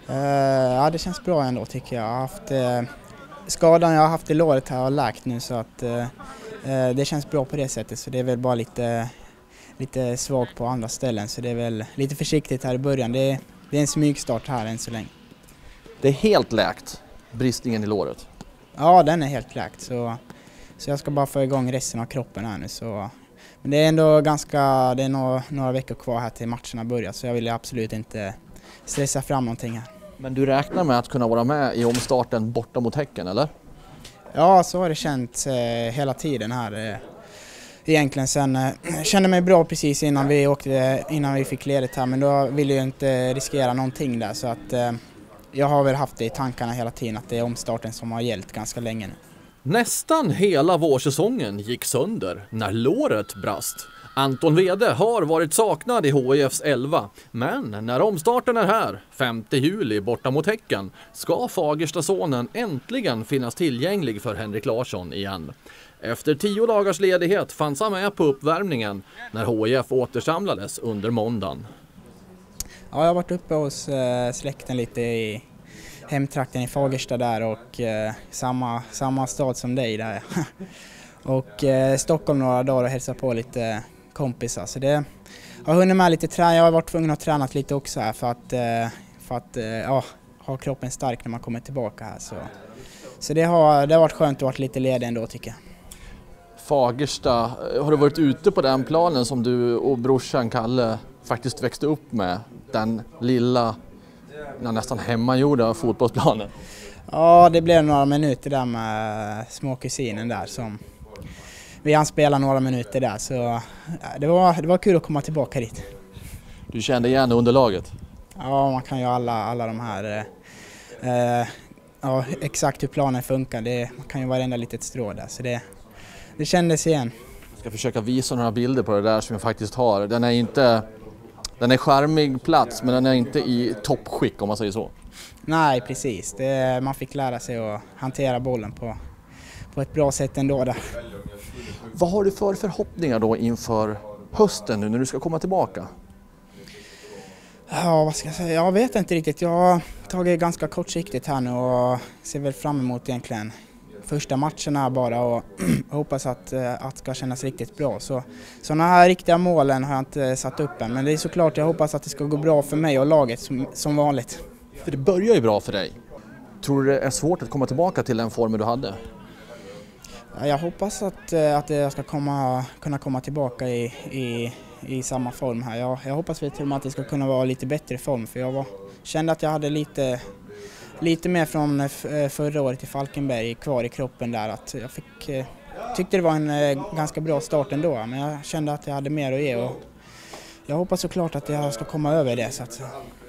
Ja, det känns bra ändå tycker jag. Jag har haft, skadan jag har haft i låret här har läkt nu så att det känns bra på det sättet. Så det är väl bara lite svagt på andra ställen så det är väl lite försiktigt här i början. Det är en smygstart här än så länge. Det är helt läkt, bristningen i låret? Ja, den är helt läkt så jag ska bara få igång resten av kroppen här nu. Men det är ändå det är några veckor kvar här till matcherna börjar så jag vill absolut inte stressa fram någonting här. Men du räknar med att kunna vara med i omstarten borta mot Häcken, eller? Ja, så har det känts hela tiden här. Egentligen sen kände mig bra precis innan vi fick ledigt här men då ville jag inte riskera någonting där så att jag har väl haft det i tankarna hela tiden att det är omstarten som har gällt ganska länge nu. Nästan hela vårsäsongen gick sönder när låret brast. Anton Wede har varit saknad i HIFs 11, men när omstarten är här, 5 juli borta mot Häcken, ska Fagerstasonen äntligen finnas tillgänglig för Henrik Larsson igen. Efter 10 dagars ledighet fanns han med på uppvärmningen när HIF återsamlades under måndagen. Ja, jag har varit uppe hos släkten lite i hemtrakten i Fagersta där och samma stad som dig där. Och Stockholm några dagar och hälsat på lite kompisar. Så jag har hunnit med lite träning. Jag har varit tvungen att träna lite också här för att ha kroppen stark när man kommer tillbaka här. Så det har varit skönt att vara lite ledig ändå tycker jag. Fagersta, har du varit ute på den planen som du och brorsan Kalle faktiskt växte upp med? Den lilla, nästan hemmagjorda fotbollsplanen. Ja, det blev några minuter där med småkusinen där som vi hann spela några minuter där så det var kul att komma tillbaka dit. Du kände igen underlaget? Ja, man kan ju alla de här exakt hur planen funkar. Man kan ju varenda litet strå där så det kändes igen. Jag ska försöka visa några bilder på det där som jag faktiskt har. Den är charmig plats men den är inte i toppskick om man säger så. Nej, precis. Man fick lära sig att hantera bollen på ett bra sätt ändå där. Vad har du för förhoppningar då inför hösten nu när du ska komma tillbaka? Ja, vad ska jag säga? Jag vet inte riktigt. Jag har tagit ganska kortsiktigt här nu och ser väl fram emot egentligen första matcherna bara och hoppas att det ska kännas riktigt bra. Sådana här riktiga målen har jag inte satt upp än, men det är såklart jag hoppas att det ska gå bra för mig och laget som vanligt. För det börjar ju bra för dig. Tror du det är svårt att komma tillbaka till den formen du hade? Jag hoppas att jag ska kunna komma tillbaka i samma form här. Jag hoppas till och med att det ska kunna vara lite bättre form för jag kände att jag hade lite mer från förra året i Falkenberg kvar i kroppen där. Att jag tyckte det var en ganska bra start ändå men jag kände att jag hade mer att ge och jag hoppas såklart att jag ska komma över det så att